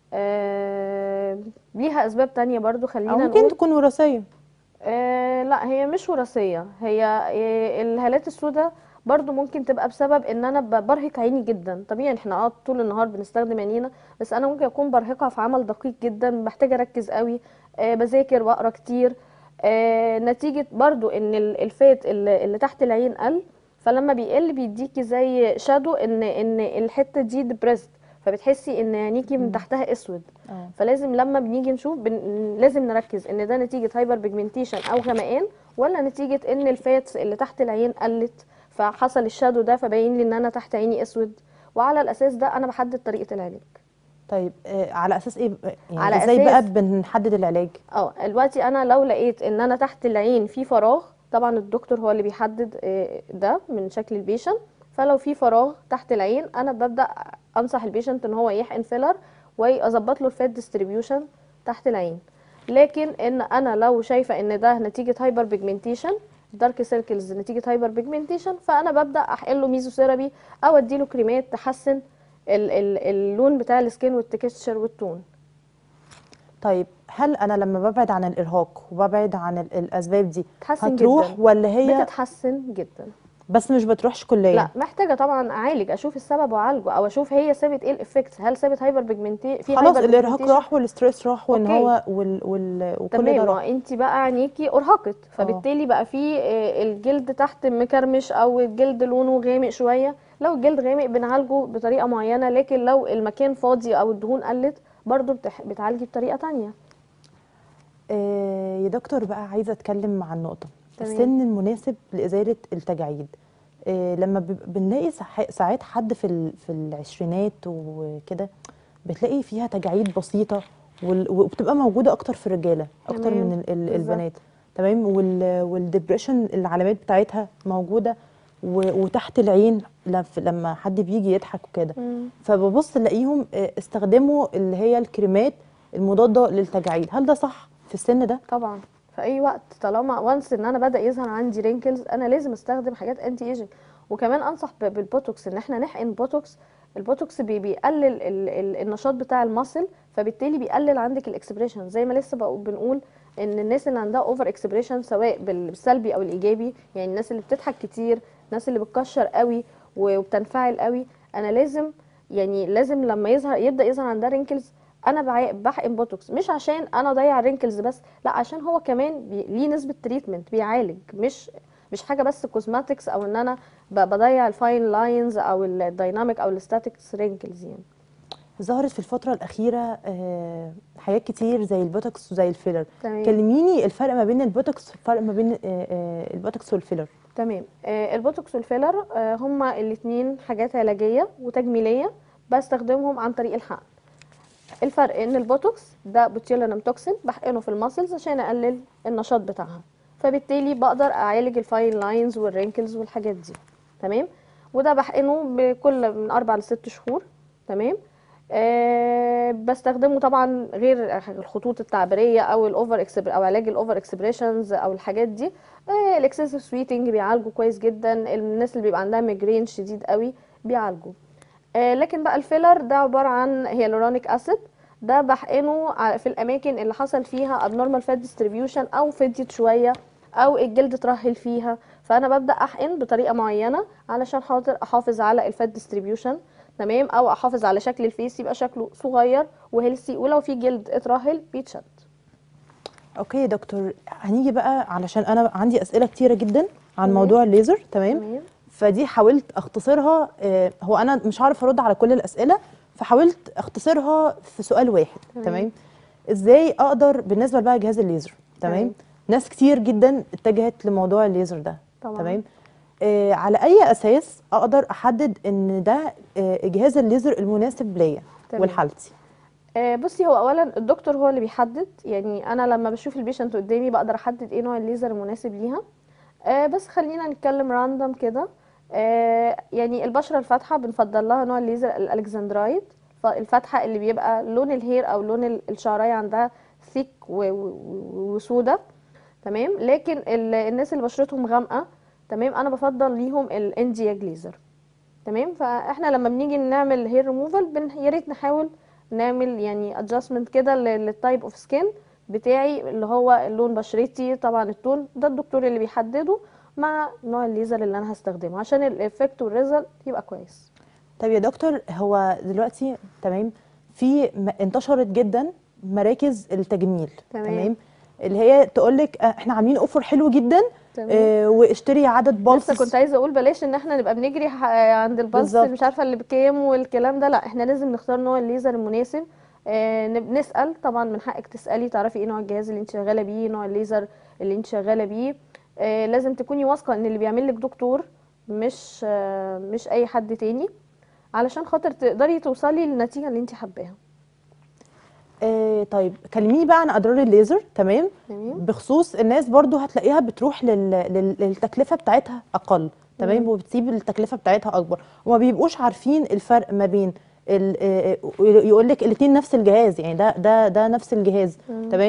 آه ليها اسباب تانية برضو او خلينا ممكن نقول. تكون وراثية. آه لا، هي مش وراثية. هي آه الهالات السوداء برضو ممكن تبقى بسبب ان انا ب- برهق عيني جدا. طبيعي احنا اه طول النهار بنستخدم عينينا، بس انا ممكن اكون برهقها في عمل دقيق جدا، بحتاج اركز قوي، آه بذاكر واقرا كتير. آه نتيجة برضو ان ال- الفات اللي, اللي تحت العين قل، فلما بيقل بيديكي زي شادو ان ان الحتة دي ديبريسد، فبتحسي ان عينيكي من مم. تحتها اسود. اه. فلازم لما بنيجي نشوف بن... لازم نركز ان ده نتيجة هايبر بيجمنتيشن او غمقان، ولا نتيجة ان الفاتس اللي تحت العين قلت فحصل الشادو ده فباين لي ان انا تحت عيني اسود. وعلى الاساس ده انا بحدد طريقة العلاج. طيب آه، على اساس ايه ب- يعني على ازاي بقى اساس بنحدد العلاج؟ اه دلوقتي انا لو لقيت ان انا تحت العين في فراغ، طبعا الدكتور هو اللي بيحدد آه، ده من شكل البيشنت. فلو في فراغ تحت العين انا ببدا انصح البيشنت ان هو يحقن فيلر واظبط له الفات ديستريبيوشن تحت العين. لكن ان انا لو شايفه ان ده نتيجه هايبر بيجمنتيشن، دارك سيركلز نتيجه هايبر بيجمنتيشن، فانا ببدا احقن له ميزوثيرابي او ادي له كريمات تحسن ال ال اللون بتاع السكين والتكستشر والتون. طيب هل انا لما ببعد عن الارهاق وببعد عن ال- الاسباب دي تحسن هتروح جدا، ولا هي بتتحسن جدا. بس مش بتروحش كليا؟ لا محتاجه طبعا اعالج، اشوف السبب واعالجه، او اشوف هي سابت ايه الافكتس، هل سابت هايبر بيجمنتي في خلاص هايبر الارهاق بيجمنتيشن. راح والستريس راح وان اوكي هو وال وال وكل ده تمام، راح. ما انت بقى عينيكي ارهقت، فبالتالي بقى في آه، الجلد تحت مكرمش او الجلد لونه غامق شويه. لو الجلد غامق بنعالجه بطريقه معينه، لكن لو المكان فاضي او الدهون قلت برضو بتح... بتعالجي بطريقه تانية. آه يا دكتور بقى عايزه اتكلم عن نقطه تمام. السن المناسب لازاله التجاعيد. آه لما بيبقى- بنلاقي سح- ساعات حد في ال- في العشرينات وكده بتلاقي فيها تجاعيد بسيطه وال- وبتبقى موجوده اكتر في الرجاله اكتر تمام من ال- ال- بالظبط. البنات. تمام. وال والدبريشن العلامات بتاعتها موجوده و- وتحت العين لف- لما حد بيجي يضحك وكده. مم. فببص الاقيهم آه، استخدموا اللي هي الكريمات المضاده للتجاعيد. هل ده صح في السن ده؟ طبعا في اي وقت، طالما وانس ان انا بدا يظهر عندي رينكلز انا لازم استخدم حاجات انتي ايجنج. وكمان انصح ب- بالبوتوكس، ان احنا نحقن بوتوكس. البوتوكس بي بيقلل ال ال النشاط بتاع الماسل، فبالتالي بيقلل عندك الاكسبريشن. زي ما لسه بقول بنقول ان الناس اللي عندها اوفر اكسبريشن سواء بالسلبي او الايجابي، يعني الناس اللي بتضحك كتير، الناس اللي بتكشر قوي وبتنفعل قوي، انا لازم يعني لازم لما يظهر يبدا يظهر عندها رينكلز انا بعي- بحقن بوتوكس، مش عشان انا اضيع الرينكلز بس، لا عشان هو كمان بي... ليه نسبه تريتمنت بيعالج، مش مش حاجه بس كوزماتكس، او ان انا ب... بضيع الفاين لاينز او الدايناميك او الستاتيكس رينكلز يعني. ظهرت في الفتره الاخيره آه، حاجات كتير زي البوتوكس وزي الفيلر. تمام كلميني الفرق ما بين البوتوكس والفرق ما بين آه، آه، البوتوكس والفيلر. تمام. آه البوتوكس والفيلر آه هما الاثنين حاجات علاجيه وتجميليه، بستخدمهم عن طريق الحقن. الفرق ان البوتوكس ده بوتيولينم توكسين بحقنه في الماسلز عشان اقلل النشاط بتاعها، فبالتالي بقدر اعالج الفاين لاينز والرينكلز والحاجات دي. تمام. وده بحقنه بكل من اربع لست شهور. تمام. أه بستخدمه طبعا غير الخطوط التعبيريه او الاوفر اكسبر او علاج الاوفر اكسبريشنز او الحاجات دي. أه الاكسسيف سويتنج بيعالجوا كويس جدا، الناس اللي بيبقى عندها ميجرين شديد قوي بيعالجوا. آه، لكن بقى الفيلر ده عبارة عن هيالورونيك اسيد، ده بحقنه ع- في الاماكن اللي حصل فيها abnormal fat distribution او فديت شوية او الجلد اترهل فيها، فانا ببدأ احقن بطريقة معينة علشان خاطر احافظ على الفات ديستريبيوشن. تمام. او احافظ على شكل الفيس يبقى شكله صغير وهيلسي، ولو في جلد اترهل بيتشد. اوكي يا دكتور، هنيجي بقى علشان انا عندي اسئله كتيره جدا عن تمام. موضوع الليزر. تمام. تمام فدي حاولت اختصرها. آه، هو انا مش عارف ارد على كل الاسئله فحاولت اختصرها في سؤال واحد. تمام. تمام. ازاي اقدر بالنسبه بقى جهاز الليزر؟ تمام. تمام. ناس كتير جدا اتجهت لموضوع الليزر ده. طبعا. تمام. آه على اي اساس اقدر احدد ان ده آه جهاز الليزر المناسب ليا تمام. ولحالتي؟ آه، بصي هو اولا الدكتور هو اللي بيحدد، يعني انا لما بشوف البيشنت قدامي بقدر احدد ايه نوع الليزر المناسب ليها. آه بس خلينا نتكلم راندوم كده. آه يعني البشرة الفاتحة بنفضل لها نوع الليزر الالكسندرايد، الفاتحة اللي بيبقى لون الهير او لون ال- الشعرية عندها ثيك وسودة. تمام. لكن ال- الناس اللي بشرتهم غامقة، تمام، انا بفضل ليهم الانديا جليزر. تمام. فاحنا لما بنيجي نعمل هير ريموفال يا ريت نحاول نعمل يعني ادجستمنت كده للتايب اوف سكين بتاعي، اللي هو لون بشرتي طبعا التون ده الدكتور اللي بيحدده مع نوع الليزر اللي انا هستخدمه عشان الايفكت والريزلت يبقى كويس. طيب يا دكتور، هو دلوقتي تمام في م- انتشرت جدا مراكز التجميل. تمام. تمام. اللي هي تقول لك احنا عاملين اوفر حلو جدا. تمام. اه واشتري عدد بالس. لسه كنت عايزه اقول بلاش ان احنا نبقى بنجري ح- عند البلس بالظبط. مش عارفه اللي بكام والكلام ده، لا احنا لازم نختار نوع الليزر المناسب. آه نب- نسال طبعا، من حقك تسالي تعرفي ايه نوع الجهاز اللي انت شغاله بيه، نوع الليزر اللي انت شغاله بيه. آه لازم تكوني واثقه ان اللي بيعمل لك دكتور، مش آه مش اي حد تاني، علشان خاطر تقدري توصلي للنتيجه اللي انت حباها. اه طيب كلميني بقى عن اضرار الليزر. تمام. تمام. بخصوص الناس برضو هتلاقيها بتروح لل... لل... للتكلفه بتاعتها اقل. تمام. مم. وبتسيب التكلفه بتاعتها اكبر وما بيبقوش عارفين الفرق ما بين ال... يقول لك الاثنين نفس الجهاز، يعني ده ده ده نفس الجهاز. مم. تمام.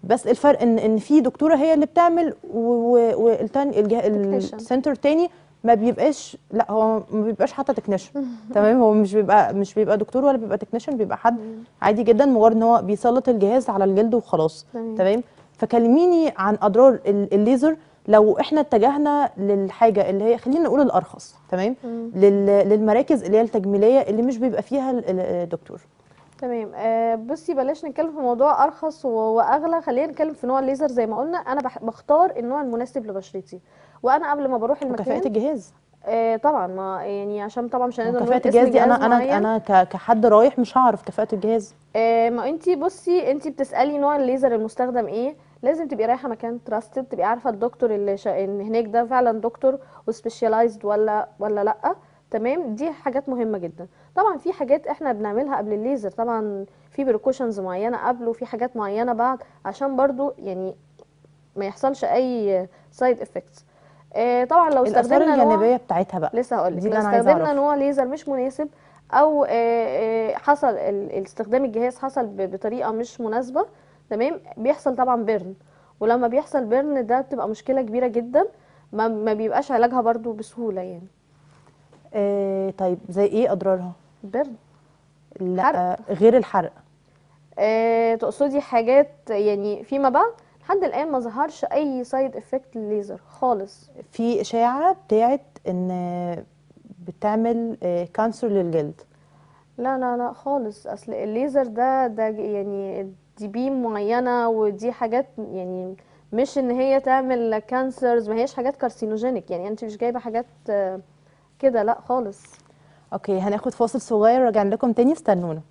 بس الفرق ان ان في دكتوره هي اللي بتعمل والتاني تكنيشن. السنتر التاني ما بيبقاش، لا هو ما بيبقاش حتى تكنيشن. تمام، هو مش بيبقى مش بيبقى دكتور ولا بيبقى تكنيشن، بيبقى حد مم. عادي جدا مجرد ان هو بيسلط الجهاز على الجلد وخلاص. تمام. تمام. فكلميني عن اضرار ال- الليزر لو احنا اتجهنا للحاجه اللي هي خلينا نقول الارخص. تمام. مم. لل- للمراكز اللي هي التجميليه اللي مش بيبقى فيها ال- ال- الدكتور. تمام. آه بصي، بلاش نتكلم في موضوع ارخص و- واغلى، خلينا نتكلم في نوع الليزر. زي ما قلنا انا بح- بختار النوع المناسب لبشرتي، وانا قبل ما بروح وكفاءه المكان الجهاز. آه طبعا، ما يعني عشان طبعا مش هنقدر نقول وكفاءه اسم الجهاز دي انا جهاز انا معين. انا ك- كحد رايح مش هعرف كفاءه الجهاز. آه ما انتي بصي، انتي بتسالي نوع الليزر المستخدم ايه، لازم تبقي رايحه مكان تراستد، تبقي عارفه الدكتور اللي شا... ان هناك ده فعلا دكتور وسبيشاليزد ولا ولا لا. تمام، دي حاجات مهمه جدا. طبعا في حاجات احنا بنعملها قبل الليزر، طبعا في بريكوشنز معينه قبل وفي حاجات معينه بعد، عشان برضو يعني ما يحصلش اي سايد افكتس. طبعا لو الاثار استخدمنا نوع، الجانبيه بتاعتها بقى لسه هقولك، دي لو اللي انا عايزه استخدمنا اعرفها. نوع ليزر مش مناسب، او آه، آه، حصل ال- استخدام الجهاز حصل ب- بطريقه مش مناسبه، تمام، بيحصل طبعا بيرن. ولما بيحصل بيرن ده بتبقى مشكله كبيره جدا، ما ما بيبقاش علاجها برضو بسهوله يعني. آه طيب زي ايه اضرارها؟ بيرن، حرق. لا غير الحرق. آه، تقصدي حاجات يعني فيما بعد؟ لحد الان ما ظهرش اي سايد افكت للليزر خالص. في اشاعه بتاعت ان بتعمل آه كانسر للجلد. لا لا لا خالص، اصل الليزر ده ده يعني دي بيم معينة، ودي حاجات يعني مش ان هي تعمل كانسرز، ما هيش حاجات كارسينوجينيك، يعني انت مش جايبة حاجات آه، كده، لا خالص. اوكي هناخد فاصل صغير راجع لكم تاني، استنونا.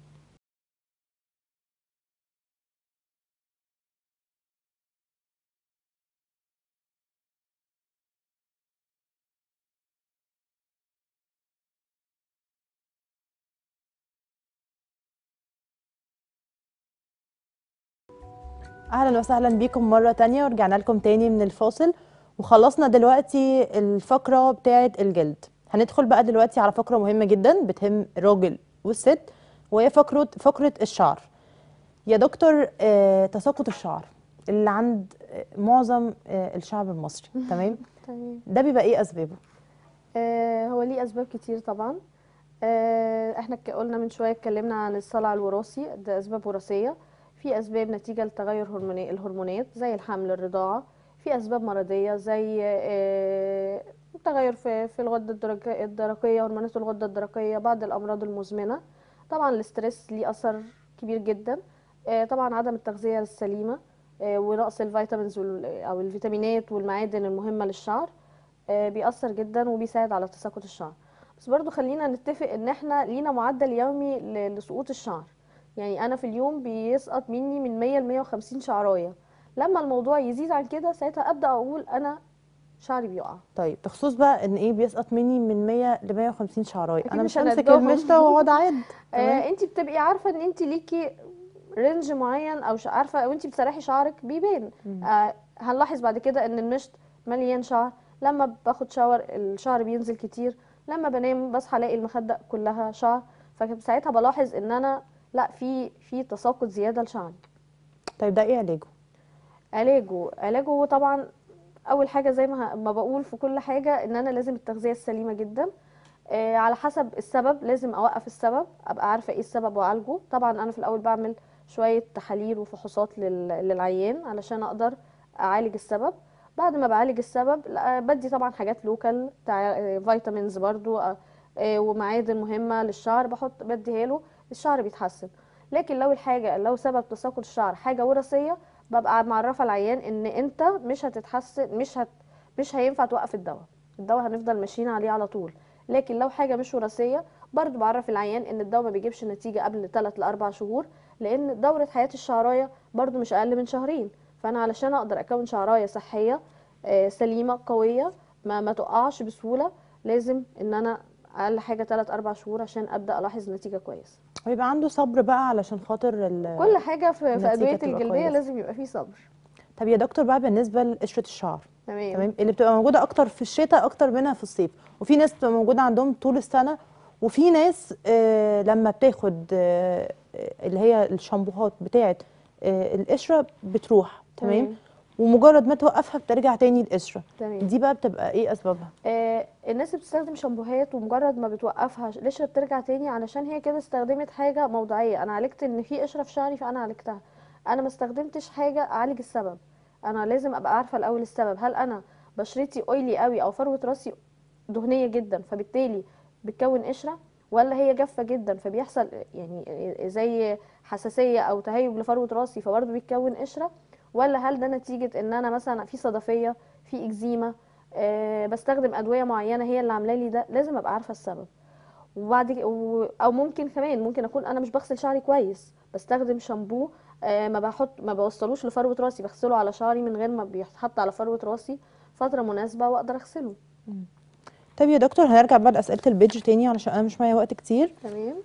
اهلا وسهلا بيكم مره تانية، ورجعنا لكم تاني من الفاصل. وخلصنا دلوقتي الفقره بتاعه الجلد. هندخل بقى دلوقتي على فقره مهمه جدا بتهم الراجل والست، وهي فقره فقره الشعر. يا دكتور، آه تساقط الشعر اللي عند آه معظم آه الشعب المصري، تمام، تمام. ده بيبقى ايه اسبابه؟ آه هو ليه اسباب كتير طبعا. آه احنا ك- قلنا من شويه، اتكلمنا عن الصلع الوراثي، ده اسباب وراثيه. في اسباب نتيجه لتغير هرموني الهرمونات زي الحمل، الرضاعه. في اسباب مرضيه زي آه تغير في في الغده الدرق- الدرقيه، هرمونات الغده الدرقيه، بعض الامراض المزمنه. طبعا الاسترس ليه اثر كبير جدا. آه طبعا عدم التغذيه السليمه، آه ونقص الفيتامينز وال- او الفيتامينات والمعادن المهمه للشعر، آه، بيأثر جدا وبيساعد على تساقط الشعر. بس برضو خلينا نتفق ان احنا لينا معدل يومي ل- لسقوط الشعر. يعني انا في اليوم بيسقط مني من مية ل مية وخمسين شعرايه. لما الموضوع يزيد عن كده ساعتها ابدا اقول انا شعري بيقع. طيب بخصوص بقى ان ايه بيسقط مني من مية ل مية وخمسين شعرايه، اكيد انا مش مش همسك هنعدهم. المشطه واقعد اعد. تمام. آه انت بتبقي عارفه ان انت ليكي رينج معين، او ش- عارفه وانت بتسرحي شعرك بيبان. مم. آه هنلاحظ بعد كده ان المشط مليان شعر. لما باخد شاور الشعر بينزل كتير. لما بنام بصحى الاقي المخده كلها شعر. فساعتها بلاحظ ان انا لا، في في تساقط زياده لشعري. طيب ده ايه علاجه؟ علاجه علاجه هو طبعا اول حاجه زي ما ه- ما بقول في كل حاجه، ان انا لازم التغذيه السليمه جدا. آه، على حسب السبب لازم اوقف السبب، ابقى عارفه ايه السبب واعالجه. طبعا انا في الاول بعمل شويه تحاليل وفحوصات لل- للعيان علشان اقدر اعالج السبب. بعد ما بعالج السبب لا، بدي طبعا حاجات لوكال، فيتامينز برضو، آه، آه، ومعادن مهمه للشعر بحط بديها له، الشعر بيتحسن. لكن لو الحاجه لو سبب تساقط الشعر حاجه وراثيه، ببقى معرفه العيان ان انت مش هتتحسن، مش هت مش هينفع توقف الدواء. الدواء هنفضل ماشيين عليه على طول. لكن لو حاجه مش وراثيه، برضو بعرف العيان ان الدواء ما بيجيبش نتيجه قبل ثلاثة ل أربعة شهور، لان دوره حياه الشعرايه برضو مش اقل من شهرين. فانا علشان اقدر اكون شعرايه صحيه آه، سليمه قويه، ما ما تقعش بسهوله، لازم ان انا اقل حاجه ثلاثة أربعة شهور عشان ابدا الاحظ نتيجه كويسه. ويبقى عنده صبر بقى علشان خاطر ال- كل حاجه في في النتيجه ادويه تبقى الجلديه كويسه. لازم يبقى فيه صبر. طب يا دكتور بقى بالنسبه لقشره الشعر، تمام. تمام، اللي بتبقى موجوده اكتر في الشتاء اكتر منها في الصيف، وفي ناس بتبقى موجوده عندهم طول السنه، وفي ناس آه لما بتاخد آه اللي هي الشامبوهات بتاعه آه القشره بتروح، تمام؟ تمام. ومجرد ما توقفها بترجع تاني القشره. تمام. دي بقى بتبقى ايه اسبابها؟ آه الناس اللي بتستخدم شامبوهات ومجرد ما بتوقفها القشره بترجع تاني، علشان هي كده استخدمت حاجه موضعيه. انا عالجت ان في قشره في شعري فانا عالجتها، انا ما استخدمتش حاجه اعالج السبب. انا لازم ابقى عارفه الاول السبب. هل انا بشرتي اويلي قوي او فروه راسي دهنيه جدا فبالتالي بتكون قشره، ولا هي جافه جدا فبيحصل يعني زي حساسيه او تهيج لفروه راسي فبرضه بيتكون قشره، ولا هل ده نتيجه ان انا مثلا في صدفيه، في اكزيما، أه بستخدم ادويه معينه هي اللي عامله لي ده. لازم ابقى عارفه السبب. وبعد ك- و... او ممكن كمان ممكن اكون انا مش بغسل شعري كويس، بستخدم شامبو أه ما بحط ما بوصلوش لفروه راسي، بغسله على شعري من غير ما بيتحط على فروه راسي فتره مناسبه واقدر اغسله. طب يا دكتور هنرجع بقى لاسئله البيج تاني علشان انا مش معايا وقت كتير. تمام.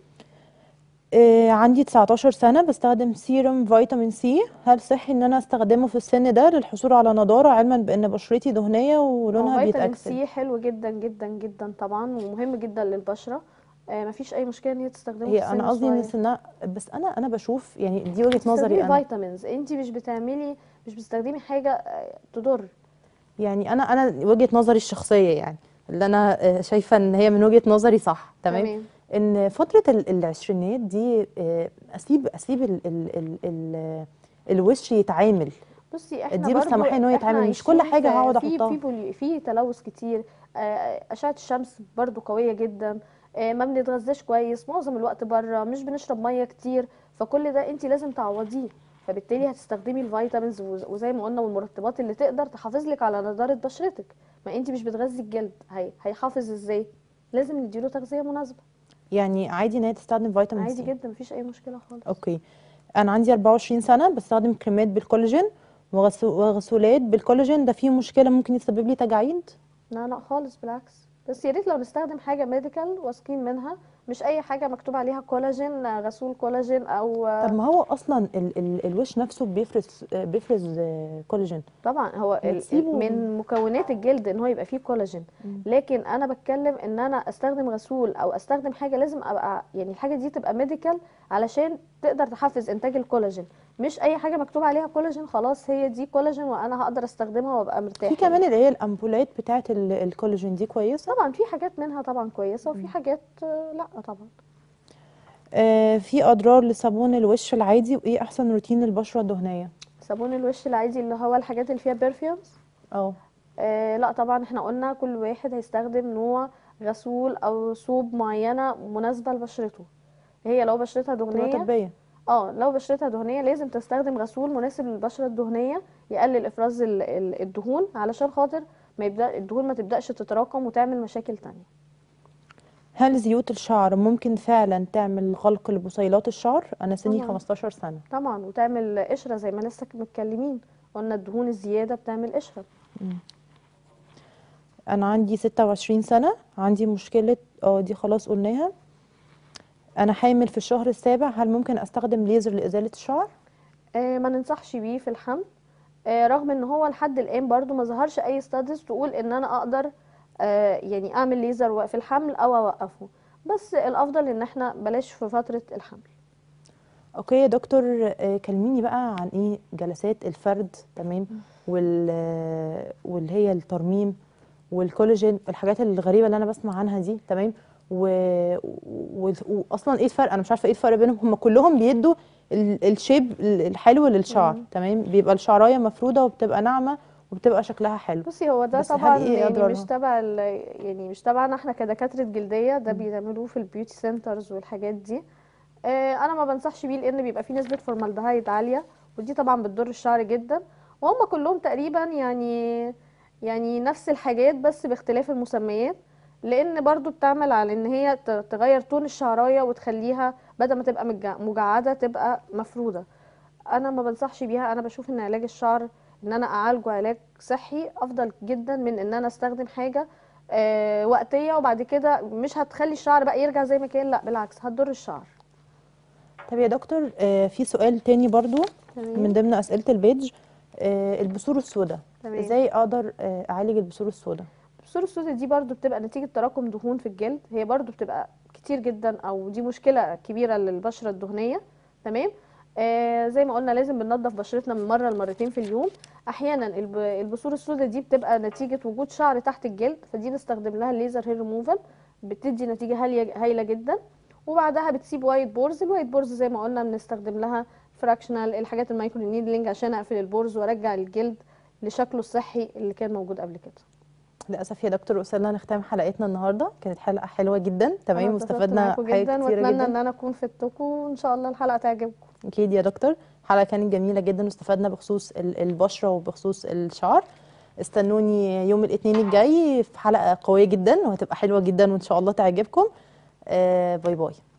آه عندي تسعتاشر سنه، بستخدم سيروم فيتامين سي، هل صحي ان انا استخدمه في السن ده للحصول على نضاره، علما بان بشرتي دهنيه هو ولونها فيتامين بيتاكسد؟ سي حلو جدا جدا جدا طبعا ومهم جدا للبشره. آه مفيش اي مشكله ان هي تستخدمه في هي انا السن قصدي ان الصغير. سنها، بس انا انا بشوف يعني دي وجهه نظري بتستخدمي انا. فيتامينز، انت مش بتعملي مش بتستخدمي حاجه آه، تضر. يعني انا انا وجهه نظري الشخصيه، يعني اللي انا آه، شايفه ان هي من وجهه نظري صح، تمام؟ تمام. ان فتره ال- العشرينات دي آه، اسيب اسيب ال ال ال ال الوش يتعامل، بصي احنا اديله برضو السماحيه ان هو احنا يتعامل، مش كل عايشين حاجه في هقعد في احطها. في بولي في تلوث كتير. آه، اشعه الشمس برضو قويه جدا. آه، ما بنتغذاش كويس معظم الوقت بره، مش بنشرب ميه كتير، فكل ده انت لازم تعوضيه. فبالتالي هتستخدمي الفيتامينز وز- وزي ما قلنا والمرطبات اللي تقدر تحافظ لك على نضاره بشرتك. ما انت مش بتغذي الجلد، هي هيحافظ ازاي؟ لازم نديله تغذيه مناسبه. يعني عادي ان هي تستخدم فيتامين عادي سي؟ جدا مفيش اي مشكله خالص. اوكي. انا عندي اربعة وعشرين سنه، بستخدم كريمات بالكولاجين وغسو- وغسولات بالكولاجين، ده فيه مشكله ممكن يسبب لي تجاعيد؟ لا لا خالص بالعكس، بس يا ريت لو نستخدم حاجه ميديكال واثقين منها، مش اي حاجه مكتوب عليها كولاجين آه، غسول كولاجين او طب آه، ما هو اصلا ال ال الوش نفسه بيفرز آه، بيفرز آه، كولاجين. طبعا هو ما ال ال تسيبه. من مكونات الجلد ان هو يبقى فيه كولاجين. مم. لكن انا بتكلم ان انا استخدم غسول او استخدم حاجه لازم ابقى يعني الحاجه دي تبقى ميديكال علشان تقدر تحفز انتاج الكولاجين. مش اي حاجه مكتوب عليها كولاجين خلاص هي دي كولاجين وانا هقدر استخدمها وابقى في مرتاحه كمان يعني. اللي هي الامبولات بتاعه ال- الكولاجين دي كويسه؟ طبعا في حاجات منها طبعا كويسه وفي مم. حاجات آه، لا طبعا. آه في اضرار لصابون الوش العادي، وايه احسن روتين للبشره الدهنيه؟ صابون الوش العادي اللي هو الحاجات اللي فيها برفيومز. اه. آه لا طبعا احنا قلنا كل واحد هيستخدم نوع غسول او صوب معينة مناسبة لبشرته. هي لو بشرتها تبقى دهنية، طبيه. اه لو بشرتها دهنية لازم تستخدم غسول مناسب للبشرة الدهنية يقلل افراز ال- ال- الدهون علشان خاطر ما يبدأ الدهون ما تبدأش تتراكم وتعمل مشاكل تانية. هل زيوت الشعر ممكن فعلا تعمل غلق لبصيلات الشعر؟ انا سني طبعا. خمستاشر سنه. طبعا وتعمل قشرة زي ما لسه متكلمين، قلنا الدهون الزيادة بتعمل قشرة. مم. انا عندي ستة وعشرين سنه، عندي مشكله، اه دي خلاص قلناها. انا حامل في الشهر السابع، هل ممكن استخدم ليزر لازاله الشعر؟ آه ما ننصحش بيه في الحمل. آه، رغم ان هو لحد الان برضو ما ظهرش اي ستاديز تقول ان انا اقدر آه، يعني اعمل ليزر في الحمل او اوقفه. بس الافضل ان احنا بلاش في فترة الحمل. اوكي يا دكتور، آه، كلميني بقى عن ايه جلسات الفرد، تمام؟ وال آه، واللي هي الترميم والكولاجين، الحاجات الغريبه اللي انا بسمع عنها دي، تمام؟ و... و... واصلا ايه الفرق؟ انا مش عارفه ايه الفرق بينهم، هم كلهم بيدوا ال... الشيب الحلو للشعر، مم. تمام؟ بيبقى الشعرايه مفروده وبتبقى ناعمه وبتبقى شكلها حلو. بصي هو ده بس هل طبعا ايه يعني مش اضرارها؟ تبع ال- يعني مش تبعنا احنا كدكاترة جلدية، ده مم. بيعملوه في البيوتي سنترز والحاجات دي. آه، انا ما بنصحش بيه لان بيبقى فيه نسبة فورمالدهايد عالية ودي طبعا بتضر الشعر جدا. وهم كلهم تقريبا يعني يعني نفس الحاجات بس باختلاف المسميات، لان برضو بتعمل على ان هي ت- تغير تون الشعراية وتخليها بدل ما تبقى مجع- مجعدة تبقى مفرودة. انا ما بنصحش بيها. انا بشوف ان علاج الشعر ان انا اعالجه علاج صحي افضل جدا من ان انا استخدم حاجة آه، وقتية وبعد كده مش هتخلي الشعر بقى يرجع زي ما كان، لا بالعكس هتضر الشعر. طب يا دكتور، آه في سؤال تاني برضو من تمام. ضمن اسئله البيج، آه البثور السوداء، تمام. ازاي اقدر آه اعالج البثور السوداء؟ البثور السوداء دي برضو بتبقى نتيجة تراكم دهون في الجلد، هي برضو بتبقى كتير جدا او دي مشكلة كبيرة للبشرة الدهنية. تمام. آه زي ما قلنا لازم بننضف بشرتنا من مره لمرتين في اليوم. احيانا الب- البثور السوداء دي بتبقى نتيجه وجود شعر تحت الجلد، فدي نستخدم لها الليزر هير ريموفال، بتدي نتيجه هايله هايله جدا. وبعدها بتسيب وايت بورز. الوايت بورز زي ما قلنا بنستخدم لها فراكشنال، الحاجات المايكرو نيدلينج، عشان اقفل البورز وارجع الجلد لشكله الصحي اللي كان موجود قبل كده. للاسف يا دكتور وصلنا لختام حلقتنا النهارده، كانت حلقه حلوه جدا انا تمام، اتبسطت واستفدنا معاكم حاجات جدا، كتيره واتمنى جدا. ان انا اكون فدتكم، وان شاء الله الحلقه تعجبكم. اكيد يا دكتور، الحلقه كانت جميله جدا واستفدنا بخصوص ال- البشره وبخصوص الشعر. استنوني يوم الاثنين الجاي في حلقه قويه جدا وهتبقى حلوه جدا وان شاء الله تعجبكم. آه باي باي.